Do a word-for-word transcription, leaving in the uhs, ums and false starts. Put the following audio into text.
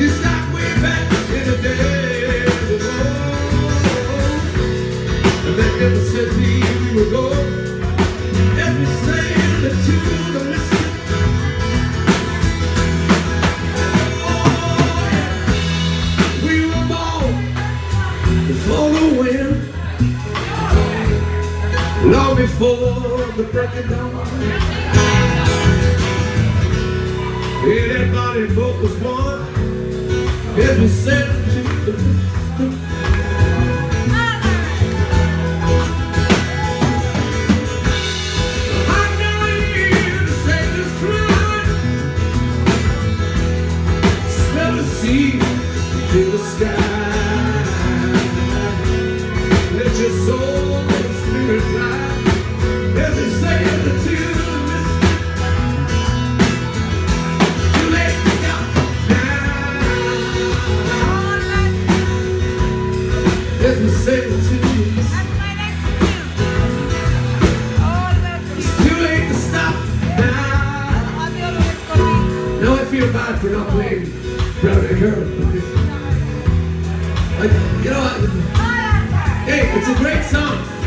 You start way back in the days ago, and they never said we would go. As we sail to the listen. Oh yeah, we were born before the wind, long before the break of dawn. Everybody boat was one as we sailed to the distance. I believe the sailors cried, smell the sea to the sky. Let your soul and spirit fly as we sail to the distance. As we sail to this, it's too late to stop now. Now I feel bad for not playing Brownie Girl. Like, you know what? Hey, it's a great song.